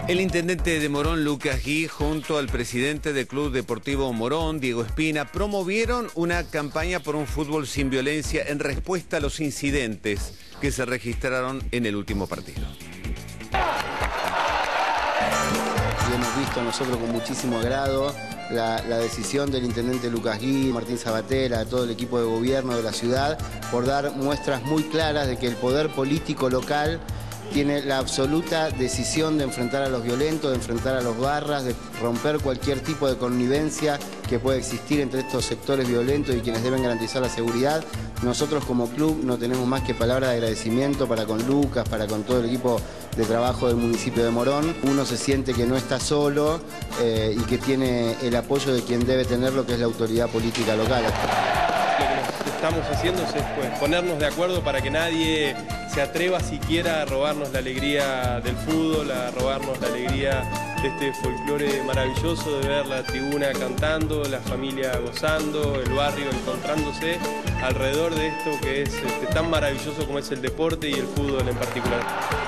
El intendente de Morón, Lucas Gui, junto al presidente del Club Deportivo Morón, Diego Espina, promovieron una campaña por un fútbol sin violencia en respuesta a los incidentes que se registraron en el último partido. Y hemos visto nosotros con muchísimo agrado la decisión del intendente Lucas Gui, Martín Sabatella, todo el equipo de gobierno de la ciudad, por dar muestras muy claras de que el poder político local tiene la absoluta decisión de enfrentar a los violentos, de enfrentar a los barras, de romper cualquier tipo de connivencia que pueda existir entre estos sectores violentos y quienes deben garantizar la seguridad. Nosotros como club no tenemos más que palabras de agradecimiento para con Lucas, para con todo el equipo de trabajo del municipio de Morón. Uno se siente que no está solo y que tiene el apoyo de quien debe tenerlo, que es la autoridad política local. Lo que estamos haciendo es pues, ponernos de acuerdo para que nadie se atreva siquiera a robarnos la alegría del fútbol, a robarnos la alegría de este folclore maravilloso, de ver la tribuna cantando, la familia gozando, el barrio encontrándose alrededor de esto que es tan maravilloso como es el deporte y el fútbol en particular.